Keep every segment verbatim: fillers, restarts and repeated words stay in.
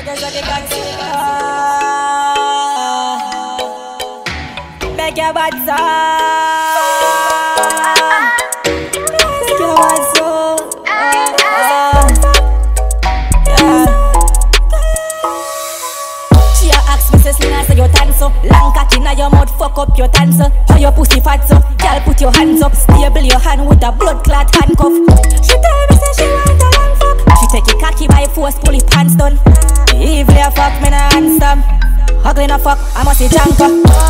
Make your bad song. Make your bad song. She a ask me say Slina say you tan so long cocky inna your mouth, fuck up your tan so. How your pussy fat so? Girl put your hands up, stable your hand with a blood clot handcuff. She tell me say she want a long fuck. She take your cocky by force, pull it pants done. Evil a fuck, me nah handsome. Ugly na fuck, I must be junker.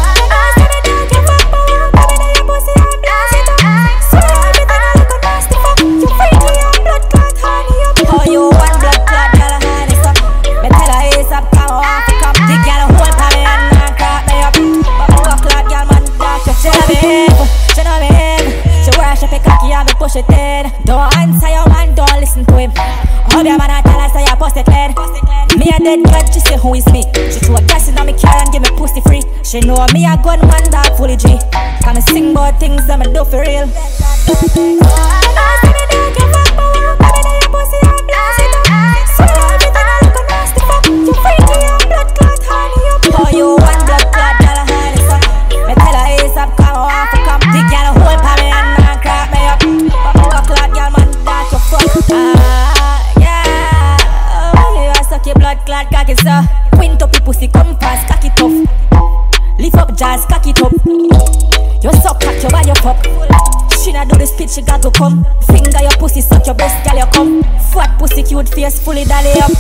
Oh, you want blood clot, girl, honey, so me tell her ASAP, come on, come. The girl hold for me and not crack me up. But clot, girl, man, dark. She know me evil, she know me evil. She worship a cocky and me push it in. Don't answer your man, don't listen to him. How your man a tell her say you post it clean. Me a dead girl, she say who is me. She threw a gas in on me car and give me pussy free. She know me a gunman, dog, fully G. Can me sing about things that me do for real. Oh, you want blood clot, girl, honey, so me tell her ASAP, come on, come. The girl hold for me and not crack me up. Blood clot, girl, man, that you fuck. Ah, yeah. Oh, you a suck your blood clot, cocky, so quint up your pussy, come fast, cocky tough. Lift up jazz, cocky it up. You suck cock, you buy your pop. She not do the spit, she got to come. Finger your pussy, suck your breast, girl, you come. Fat pussy, cute face, fully dolly up.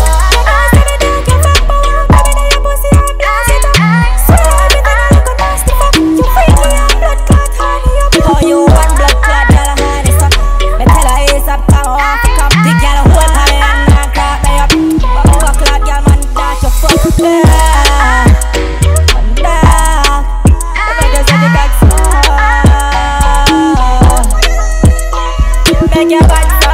Oh, you want blood clot, girl, honey, so me tell her ASAP, come on, come. The girl hold for me and not crack me up. Fuck clot, girl, man, that you fuck. Yeah, man, that. Make you say the cock small. Make your body